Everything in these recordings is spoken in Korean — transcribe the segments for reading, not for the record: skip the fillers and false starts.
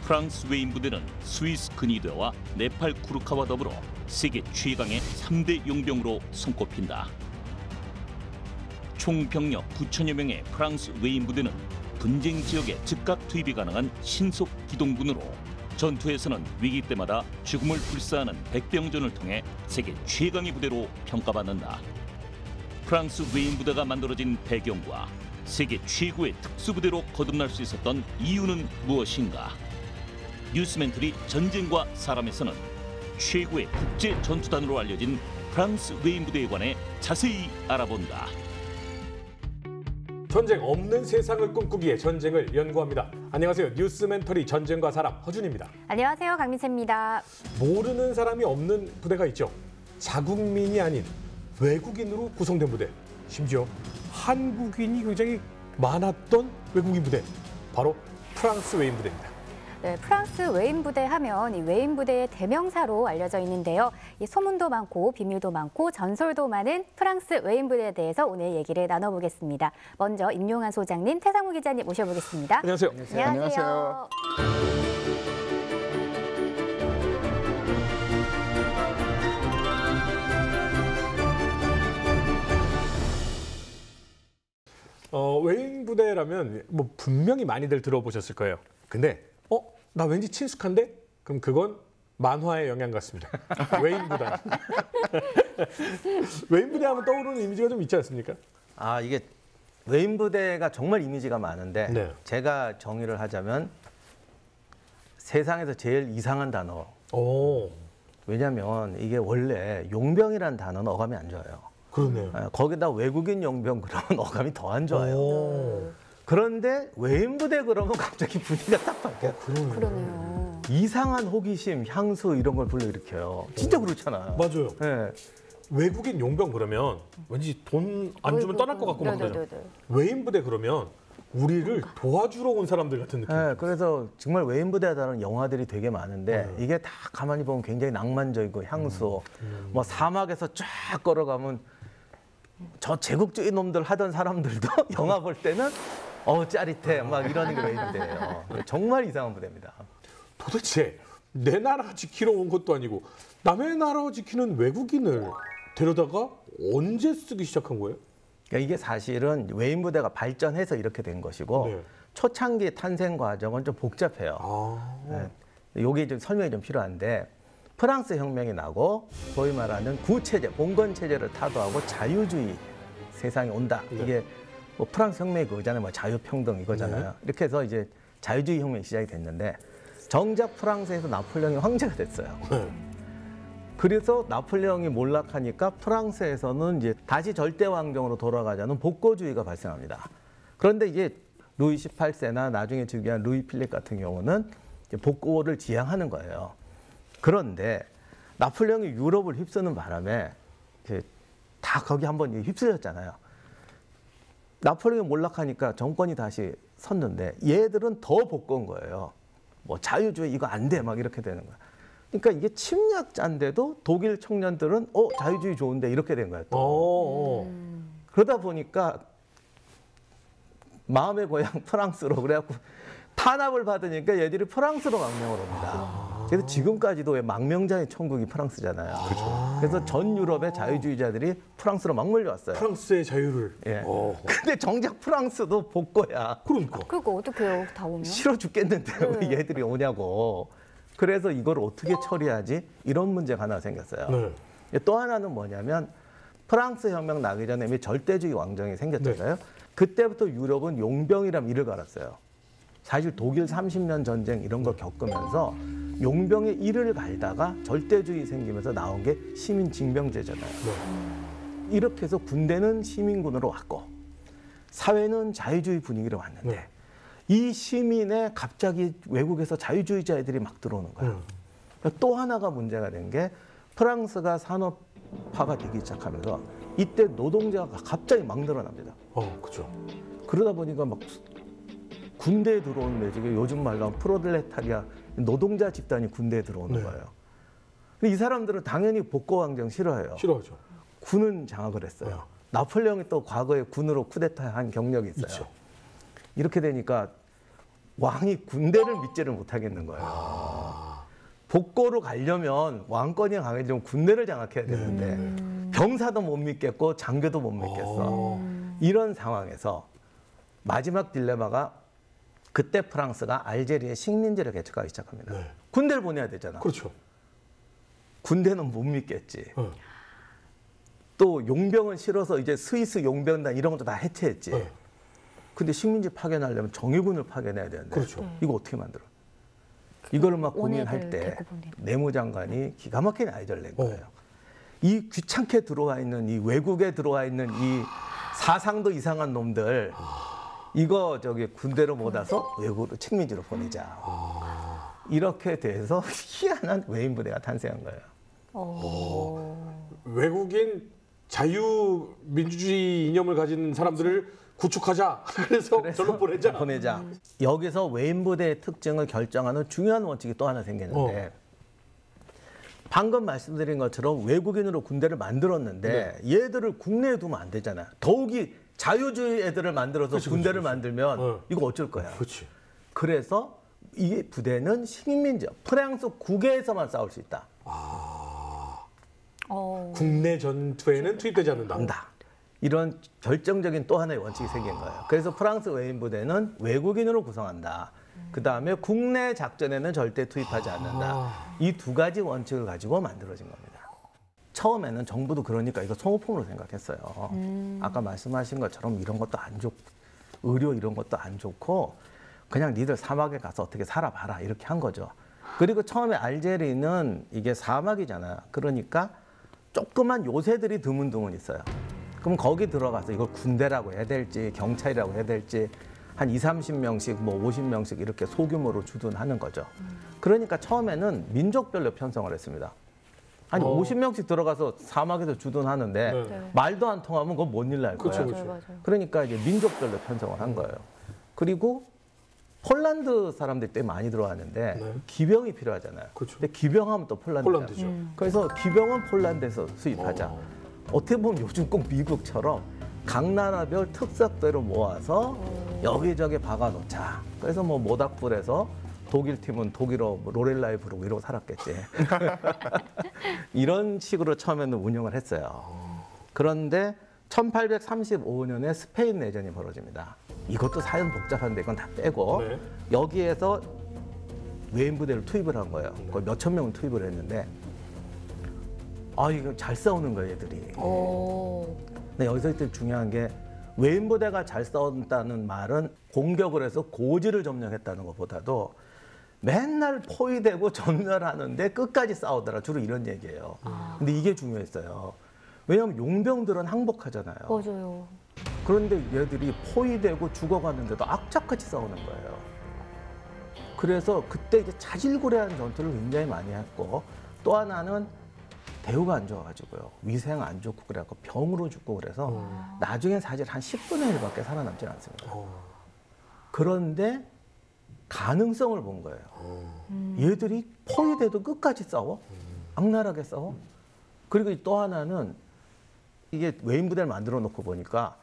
프랑스 외인 부대는 스위스 근위대와 네팔 쿠르카와 더불어 세계 최강의 3대 용병으로 손꼽힌다. 총 병력 9천여 명의 프랑스 외인 부대는 분쟁 지역에 즉각 투입이 가능한 신속 기동군으로 전투에서는 위기 때마다 죽음을 불사하는 백병전을 통해 세계 최강의 부대로 평가받는다. 프랑스 외인 부대가 만들어진 배경과 세계 최고의 특수부대로 거듭날 수 있었던 이유는 무엇인가? 뉴스멘터리 전쟁과 사람에서는 최고의 국제 전투단으로 알려진 프랑스 외인 부대에 관해 자세히 알아본다. 전쟁 없는 세상을 꿈꾸기에 전쟁을 연구합니다. 안녕하세요. 뉴스멘터리 전쟁과 사람 허준입니다. 안녕하세요. 강민채입니다. 모르는 사람이 없는 부대가 있죠. 자국민이 아닌 외국인으로 구성된 부대. 심지어 한국인이 굉장히 많았던 외국인 부대. 바로 프랑스 외인 부대입니다. 네, 프랑스 외인 부대 하면 이 외인 부대의 대명사로 알려져 있는데요. 이 소문도 많고 비밀도 많고 전설도 많은 프랑스 외인 부대에 대해서 오늘 얘기를 나눠보겠습니다. 먼저 임용환 소장님, 태상무 기자님 모셔보겠습니다. 안녕하세요. 안녕하세요. 외인 부대라면 뭐 분명히 많이들 들어보셨을 거예요. 근데 나 왠지 친숙한데? 그럼 그건 만화의 영향 같습니다. 외인 부대. 외인 부대 하면 떠오르는 이미지가 좀 있지 않습니까? 이게 외인 부대가 정말 이미지가 많은데 네. 제가 정의를 하자면 세상에서 제일 이상한 단어. 왜냐하면 이게 원래 용병이라는 단어는 어감이 안 좋아요. 그러네요. 거기다 외국인 용병 그러면 어감이 더 안 좋아요. 그런데 외인 부대 그러면 갑자기 분위기가 딱 바뀌어요. 그러네요. 이상한 호기심, 향수 이런 걸 불러일으켜요. 진짜 그렇잖아요. 맞아요. 네. 외국인 용병 그러면 왠지 돈 안 주면 떠날 것 같고 막 그러죠. 외인 부대 그러면 우리를 도와주러 온 사람들 같은 느낌. 네, 그래서 정말 외인 부대라는 영화들이 되게 많은데 이게 다 가만히 보면 굉장히 낭만적이고 향수. 뭐 사막에서 쫙 걸어가면 저 제국주의 놈들 하던 사람들도 영화 볼 때는 짜릿해 막 이러는 게 외인 부대예요. 정말 이상한 부대입니다. 도대체 내 나라 지키러 온 것도 아니고 남의 나라 지키는 외국인을 데려다가 언제 쓰기 시작한 거예요? 그러니까 이게 사실은 외인 부대가 발전해서 이렇게 된 것이고 네. 초창기 탄생 과정은 좀 복잡해요. 네. 이게 좀 설명이 좀 필요한데 프랑스 혁명이 나고 소위 말하는 구체제, 봉건 체제를 타도하고 자유주의 세상에 온다. 네. 이게 뭐 프랑스 혁명이 그거잖아요. 뭐 자유평등 이거잖아요. 네. 이렇게 해서 이제 자유주의 혁명이 시작이 됐는데 정작 프랑스에서 나폴레옹이 황제가 됐어요. 네. 그래서 나폴레옹이 몰락하니까 프랑스에서는 이제 다시 절대 왕정으로 돌아가자는 복고주의가 발생합니다. 그런데 이게 루이 18세나 나중에 즉위한 루이 필립 같은 경우는 이제 복고를 지향하는 거예요. 그런데 나폴레옹이 유럽을 휩쓰는 바람에 다 거기 한번 휩쓸렸잖아요. 나폴레옹이 몰락하니까 정권이 다시 섰는데 얘들은 더 복고인 거예요. 뭐 자유주의 이거 안 돼 막 이렇게 되는 거야. 그러니까 이게 침략자인데도 독일 청년들은 자유주의 좋은데 이렇게 된 거야 또. 그러다 보니까 마음의 고향 프랑스로 그래갖고 탄압을 받으니까 얘들이 프랑스로 망명을 옵니다. 그래서 지금까지도 왜 망명자의 천국이 프랑스잖아요. 그래서 전 유럽의 자유주의자들이 프랑스로 막 몰려왔어요. 프랑스의 자유를. 예. 근데 정작 프랑스도 복고야. 그러니까. 그거 어떡해요, 다 오면? 싫어 죽겠는데 네. 왜 얘들이 오냐고. 그래서 이걸 어떻게 처리하지? 이런 문제가 하나 생겼어요. 네. 또 하나는 뭐냐면 프랑스 혁명 나기 전에 이미 절대주의 왕정이 생겼잖아요. 그때부터 유럽은 용병이라는 일을 갈았어요. 사실 독일 30년 전쟁 이런 거 겪으면서 용병의 일을 갈다가 절대주의 생기면서 나온 게 시민징병제잖아요. 이렇게 해서 군대는 시민군으로 왔고 사회는 자유주의 분위기로 왔는데 이 시민에 갑자기 외국에서 자유주의자들이 막 들어오는 거예요. 그러니까 또 하나가 문제가 된 게 프랑스가 산업화가 되기 시작하면서 이때 노동자가 갑자기 막 늘어납니다. 그렇죠. 그러다 보니까 막 군대에 들어오는 매직에 요즘 말로 하면 프롤레타리아 노동자 집단이 군대에 들어오는 거예요. 근데 이 사람들은 당연히 복고왕정 싫어해요. 싫어하죠. 군은 장악을 했어요. 나폴레옹이 또 과거에 군으로 쿠데타한 경력이 있어요. 있죠. 이렇게 되니까 왕이 군대를 믿지를 못하겠는 거예요. 복고로 가려면 왕권이 강해지면 군대를 장악해야 되는데 병사도 못 믿겠고 장교도 못 믿겠어. 이런 상황에서 마지막 딜레마가 그때 프랑스가 알제리에 식민지를 개척하기 시작합니다. 네. 군대를 보내야 되잖아. 그렇죠. 군대는 못 믿겠지. 또 용병은 싫어서 이제 스위스 용병단 이런 것도 다 해체했지. 근데 식민지 파견하려면 정예군을 파견해야 되는데 그렇죠. 이거 어떻게 만들어? 이거를 막 원액을 고민할 때 데리고 보내는. 내무장관이 기가 막힌 아이디어를 낸 거예요. 이 귀찮게 들어와 있는 이 외국에 들어와 있는 이 사상도 이상한 놈들 이거 저기 군대로 못 와서 외국으로 식민지로 보내자. 이렇게 돼서 희한한 외인 부대가 탄생한 거예요. 외국인 자유민주주의 이념을 가진 사람들을 구축하자. 그래서 절로 보내자. 여기서 외인 부대의 특징을 결정하는 중요한 원칙이 또 하나 생겼는데 방금 말씀드린 것처럼 외국인으로 군대를 만들었는데 얘들을 국내에 두면 안 되잖아. 더욱이 자유주의 애들을 만들어서 군대를 만들면 이거 어쩔 거야. 그렇지. 그래서 이 부대는 식민지, 프랑스 국외에서만 싸울 수 있다. 국내 전투에는 투입되지 않는다. 이런 결정적인 또 하나의 원칙이 생긴 거예요. 그래서 프랑스 외인 부대는 외국인으로 구성한다. 그다음에 국내 작전에는 절대 투입하지 않는다. 이 두 가지 원칙을 가지고 만들어진 겁니다. 처음에는 정부도 그러니까 이거 소모품으로 생각했어요. 아까 말씀하신 것처럼 이런 것도 안 좋고 의료 이런 것도 안 좋고 그냥 니들 사막에 가서 어떻게 살아봐라 이렇게 한 거죠. 그리고 처음에 알제리는 이게 사막이잖아요. 그러니까 조그만 요새들이 드문드문 있어요. 그럼 거기 들어가서 이걸 군대라고 해야 될지 경찰이라고 해야 될지 한 20-30명씩 뭐 50명씩 이렇게 소규모로 주둔하는 거죠. 그러니까 처음에는 민족별로 편성을 했습니다. 한 50명씩 들어가서 사막에서 주둔하는데 말도 안 통하면 그건 뭔 일 날 거예요. 그렇죠. 그러니까 이제 민족별로 편성을 한 거예요. 그리고 폴란드 사람들이 꽤 많이 들어왔는데 기병이 필요하잖아요. 그렇죠. 근데 기병하면 또 폴란드죠. 그래서 기병은 폴란드에서 수입하자. 어떻게 보면 요즘 꼭 미국처럼 각 나라별 특색대로 모아서 여기저기 박아놓자. 그래서 뭐 모닥불에서 독일 팀은 독일어 로렐라이 부르고 이러고 살았겠지. 이런 식으로 처음에는 운영을 했어요. 그런데 1835년에 스페인 내전이 벌어집니다. 이것도 사연 복잡한데 이건 다 빼고 여기에서 외인 부대를 투입을 한 거예요. 거의 몇천 명을 투입을 했는데 이거 잘 싸우는 거예요, 얘들이. 근데 여기서 일단 중요한 게 외인 부대가 잘 싸운다는 말은 공격을 해서 고지를 점령했다는 것보다도 맨날 포위되고 전멸하는데 끝까지 싸우더라. 주로 이런 얘기예요. 근데 이게 중요했어요. 왜냐하면 용병들은 항복하잖아요. 맞아요. 그런데 얘들이 포위되고 죽어가는데도 악착같이 싸우는 거예요. 그래서 그때 이제 자질구레한 전투를 굉장히 많이 했고 또 하나는 대우가 안 좋아가지고요. 위생 안 좋고 그래갖고 병으로 죽고 그래서 나중에 사실 한 10분의 1밖에 살아남지 않습니다. 그런데 가능성을 본 거예요. 얘들이 포위돼도 끝까지 싸워? 악랄하게 싸워? 그리고 또 하나는 이게 외인 부대를 만들어 놓고 보니까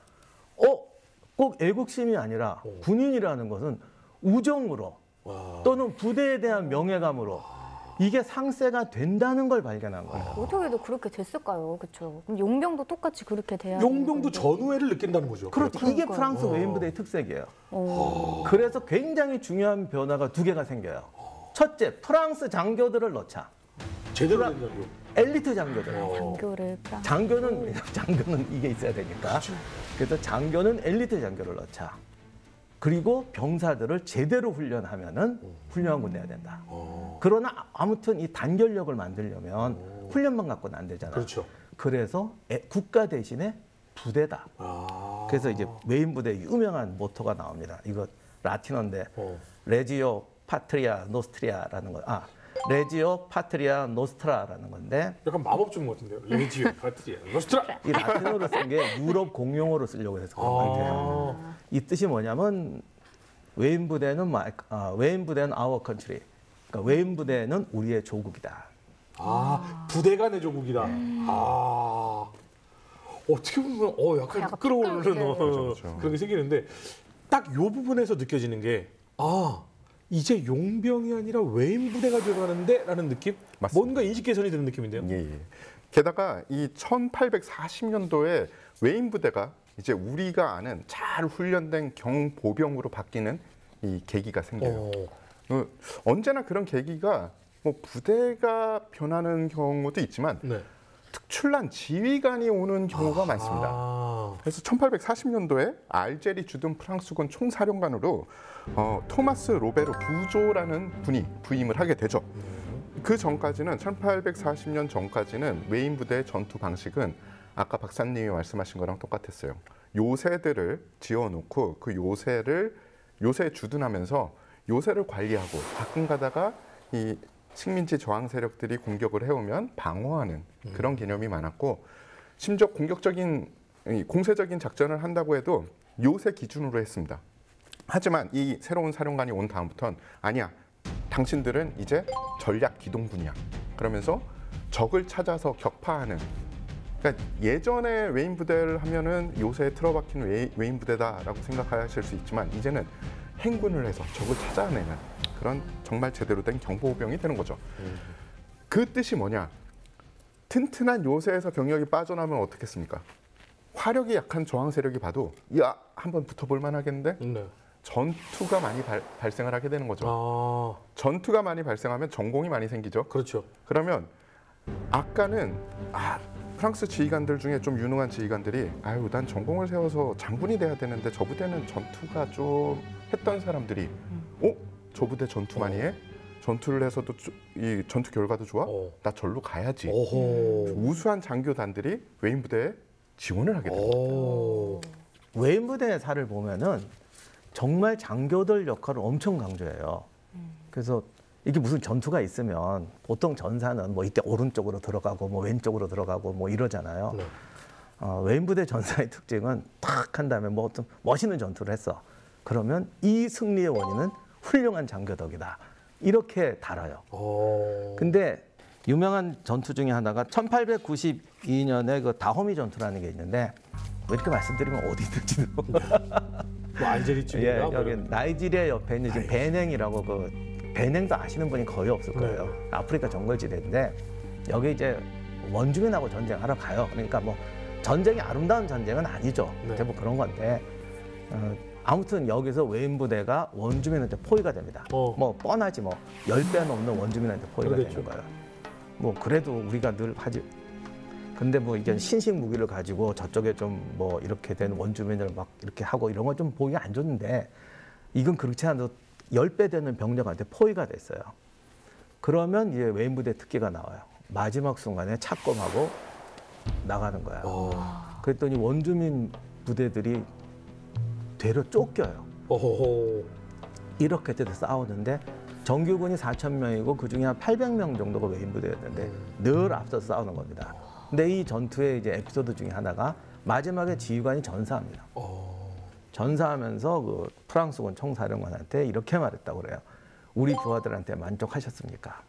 꼭 애국심이 아니라 군인이라는 것은 우정으로 또는 부대에 대한 명예감으로 이게 상세가 된다는 걸 발견한 거예요. 어떻게도 그렇게 됐을까요? 그렇죠. 그럼 용병도 똑같이 그렇게 돼야 용병도 전우애를 느낀다는 거죠. 그렇죠. 이게 프랑스 외인 부대의 특색이에요. 그래서 굉장히 중요한 변화가 두 개가 생겨요. 첫째, 프랑스 장교들을 넣자. 제대로 된 장교. 엘리트 장교들. 장교는 이게 있어야 되니까. 그래서 장교는 엘리트 장교를 넣자. 그리고 병사들을 제대로 훈련하면은 훌륭한 군대가 된다. 그러나 아무튼 이 단결력을 만들려면 훈련만 갖고는 안 되잖아요. 그렇죠. 그래서 국가 대신에 부대다. 그래서 이제 외인 부대 유명한 모토가 나옵니다. 이거 라틴어인데 레지오 파트리아 노스트리아라는 거. 레지오 파트리아 노스트라라는 건데 약간 마법 좀 같은데요. 레지오 파트리아 노스트라. 이 라틴어로 쓴 게 유럽 공용어로 쓰려고 해서 그런 것 같아요. 이 뜻이 뭐냐면 외인 부대는 our country. 그러니까 외인 부대는 우리의 조국이다. 부대가 내 조국이다. 어떻게 보면 약간 끌어오르는 그런 게 생기는데 딱 이 부분에서 느껴지는 게 이제 용병이 아니라 외인 부대가 들어가는데라는 느낌? 맞습니다. 뭔가 인식 개선이 되는 느낌인데요. 예, 예. 게다가 이 1840년도에 외인 부대가 이제 우리가 아는 잘 훈련된 경보병으로 바뀌는 이 계기가 생겨요. 언제나 그런 계기가 뭐 부대가 변하는 경우도 있지만 네. 특출난 지휘관이 오는 경우가 많습니다. 아, 그래서 1840년도에 알제리 주둔 프랑스군 총사령관으로 토마스 로베르 부조라는 분이 부임을 하게 되죠. 그 전까지는 1840년 전까지는 외인 부대의 전투 방식은 아까 박사님이 말씀하신 거랑 똑같았어요. 요새들을 지어놓고 그 요새에 주둔하면서 요새를 관리하고 가끔 가다가 이 식민지 저항 세력들이 공격을 해오면 방어하는 그런 개념이 많았고, 심지어 공세적인 작전을 한다고 해도 요새 기준으로 했습니다. 하지만 이 새로운 사령관이 온 다음부터는 아니야, 당신들은 이제 전략 기동군이야. 그러면서 적을 찾아서 격파하는. 그러니까 예전에 외인 부대를 하면은 요새에 틀어박힌 외인 부대다라고 생각하실 수 있지만, 이제는 행군을 해서 적을 찾아내는 그런 정말 제대로 된 경보병이 되는 거죠. 그 뜻이 뭐냐? 튼튼한 요새에서 병력이 빠져나오면 어떻겠습니까? 화력이 약한 저항 세력이 봐도 야, 한번 붙어볼 만하겠는데? 네. 전투가 많이 발생을 하게 되는 거죠. 아, 전투가 많이 발생하면 전공이 많이 생기죠. 그렇죠. 그러면 아까는 프랑스 지휘관들 중에 좀 유능한 지휘관들이 아유, 난 전공을 세워서 장군이 돼야 되는데 저 부대는 전투가 좀 했던 사람들이 저 부대 전투 많이 해? 전투를 해서도 이 전투 결과도 좋아? 나 절로 가야지. 오호. 우수한 장교단들이 외인 부대에 지원을 하게 됩니다. 오. 외인 부대의 사를 보면은 정말 장교들 역할을 엄청 강조해요. 그래서 이게 무슨 전투가 있으면 보통 전사는 뭐 이때 오른쪽으로 들어가고 뭐 왼쪽으로 들어가고 뭐 이러잖아요. 네. 외인 부대 전사의 특징은 탁 한 다음에 뭐 어떤 멋있는 전투를 했어. 그러면 이 승리의 원인은 훌륭한 장교 덕이다. 이렇게 달아요. 오. 근데 유명한 전투 중에 하나가 1892년에 그 다호미 전투라는 게 있는데, 왜 이렇게 말씀드리면 어디 있는지도. 뭐 알제리 예, 쪽인가? 여기 나이지리아 옆에 있는 지금 베냉이라고, 그 베냉도 아시는 분이 거의 없을 거예요. 네. 아프리카 정글지대인데 여기 이제 원주민하고 전쟁하러 가요. 그러니까 뭐 전쟁이 아름다운 전쟁은 아니죠. 네. 대부분 그런 건데 아무튼 여기서 외인 부대가 원주민한테 포위가 됩니다. 뭐 뻔하지 뭐 10배 넘는 원주민한테 포위가 그러겠죠. 되는 거예요. 뭐 그래도 우리가 늘 하지. 근데 뭐 이게 신식 무기를 가지고 저쪽에 좀 뭐 이렇게 된 원주민을 막 이렇게 하고 이런 건 좀 보기가 안 좋은데, 이건 그렇지 않아도 10배 되는 병력한테 포위가 됐어요. 그러면 이제 외인 부대 특기가 나와요. 마지막 순간에 착검하고 나가는 거야. 그랬더니 원주민 부대들이 되려 쫓겨요. 오호호. 이렇게 돼서 싸우는데 정규군이 4,000명이고 그중에 한 800명 정도가 외인 부대였는데 늘 앞서 싸우는 겁니다. 근데 이 전투의 이제 에피소드 중에 하나가 마지막에 지휘관이 전사합니다. 전사하면서 그 프랑스군 총사령관한테 이렇게 말했다고 그래요. 우리 부하들한테 만족하셨습니까?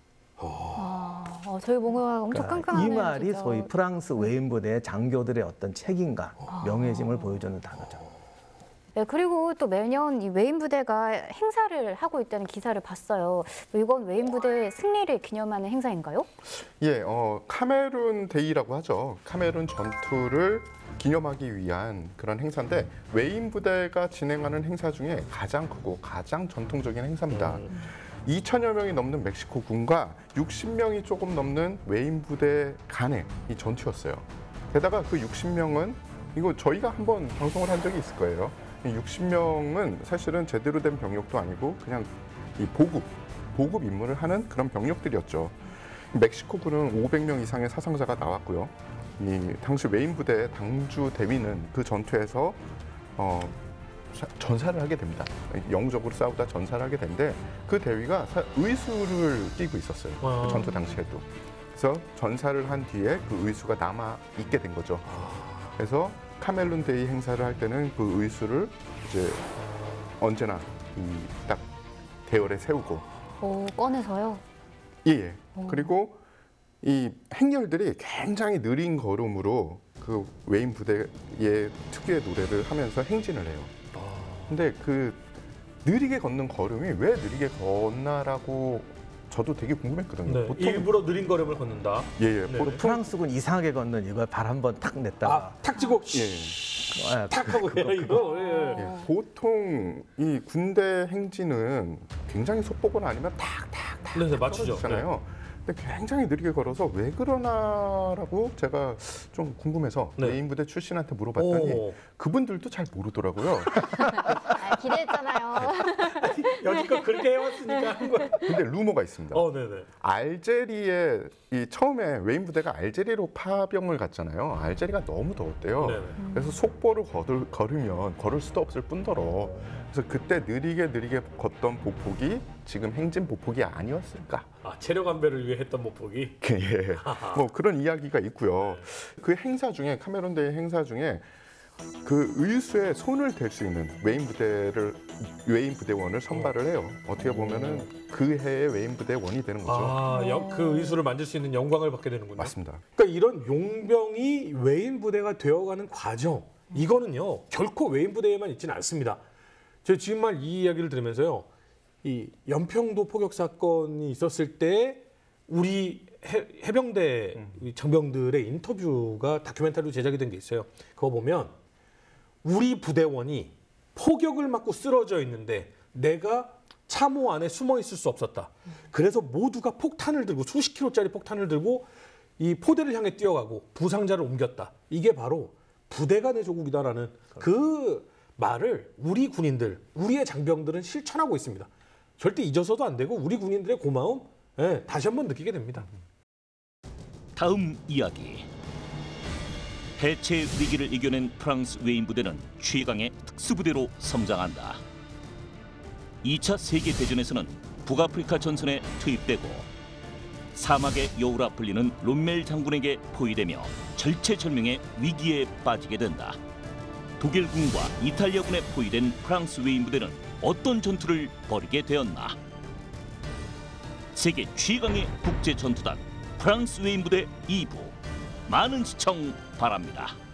저희 뭔가 엄청 끈끈하네요. 이 말이 진짜. 소위 프랑스 외인 부대의 장교들의 어떤 책임감, 명예심을 보여주는 단어죠. 네, 그리고 또 매년 이 외인 부대가 행사를 하고 있다는 기사를 봤어요. 이건 외인 부대의 승리를 기념하는 행사인가요? 예, 카메룬 데이라고 하죠. 카메룬 전투를 기념하기 위한 그런 행사인데, 외인 부대가 진행하는 행사 중에 가장 크고 가장 전통적인 행사입니다. 2,000여 명이 넘는 멕시코 군과 60명이 조금 넘는 외인 부대 간의 이 전투였어요. 게다가 그 60명은 이거 저희가 한번 방송을 한 적이 있을 거예요. 60명은 사실은 제대로 된 병력도 아니고 그냥 이 보급 임무를 하는 그런 병력들이었죠. 멕시코군은 500명 이상의 사상자가 나왔고요. 이 당시 외인 부대 당주 대위는 그 전투에서 전사를 하게 됩니다. 영웅적으로 싸우다 전사를 하게 되는데, 그 대위가 의수를 띠고 있었어요. 그 전투 당시에도. 그래서 전사를 한 뒤에 그 의수가 남아 있게 된 거죠. 그래서 카멜룬 데이 행사를 할 때는 그 의수를 이제 언제나 딱 대열에 세우고. 꺼내서요? 예. 그리고 이 행렬들이 굉장히 느린 걸음으로 그 외인 부대의 특유의 노래를 하면서 행진을 해요. 근데 그 느리게 걷는 걸음이 왜 느리게 걷나라고 저도 되게 궁금했거든요. 네, 보통 일부러 느린 걸음을 걷는다. 예, 네. 보통 프랑스군 이상하게 걷는 이걸 발 한번 탁 냈다가 탁 치고 예, 탁 하고 이거. 예. 예, 보통 이 군대 행진은 굉장히 속보거나 아니면 탁탁탁 네, 맞추죠. 떨어지잖아요. 근데 굉장히 느리게 걸어서 왜 그러나라고 제가 좀 궁금해서 네. 메인 부대 출신한테 물어봤더니 오. 그분들도 잘 모르더라고요. 아, 기대했잖아요. 여지껏 그렇게 해왔으니까 한 거야. 근데 루머가 있습니다. 네네. 알제리에 이 처음에 웨인 부대가 알제리로 파병을 갔잖아요. 알제리가 너무 더웠대요. 네네. 그래서 속보를 걸으면 걸을 수도 없을 뿐더러 그래서 그때 느리게 걷던 보폭이 지금 행진 보폭이 아니었을까? 체력 안배를 위해 했던 목폭이. 예, 뭐 그런 이야기가 있고요. 그 행사 중에 카메론 대회 행사 중에 그 의수에 손을 댈 수 있는 웨인 부대원을 선발을 해요. 어떻게 보면은 그 해의 웨인 부대원이 되는 거죠. 그 의수를 만질 수 있는 영광을 받게 되는군요. 맞습니다. 그러니까 이런 용병이 외인 부대가 되어가는 과정, 이거는요 결코 외인 부대에만 있지는 않습니다. 제가 지금 말 이 이야기를 들으면서요, 이 연평도 포격 사건이 있었을 때 우리 해병대 장병들의 인터뷰가 다큐멘터리로 제작이 된 게 있어요. 그거 보면 우리 부대원이 포격을 맞고 쓰러져 있는데 내가 참호 안에 숨어 있을 수 없었다. 그래서 모두가 폭탄을 들고 수십 킬로짜리 폭탄을 들고 이 포대를 향해 뛰어가고 부상자를 옮겼다. 이게 바로 부대가 내 조국이다라는 그 말을 우리 군인들, 우리의 장병들은 실천하고 있습니다. 절대 잊어서도 안 되고 우리 군인들의 고마움 다시 한번 느끼게 됩니다. 다음 이야기. 해체 위기를 이겨낸 프랑스 웨인 부대는 최강의 특수부대로 성장한다. 2차 세계대전에서는 북아프리카 전선에 투입되고 사막의 여우라 불리는 롬멜 장군에게 포위되며 절체절명의 위기에 빠지게 된다. 독일군과 이탈리아군에 포위된 프랑스 웨인 부대는 어떤 전투를 벌이게 되었나? 세계 최강의 국제 전투단 프랑스 웨인 부대 2부, 많은 시청 바랍니다.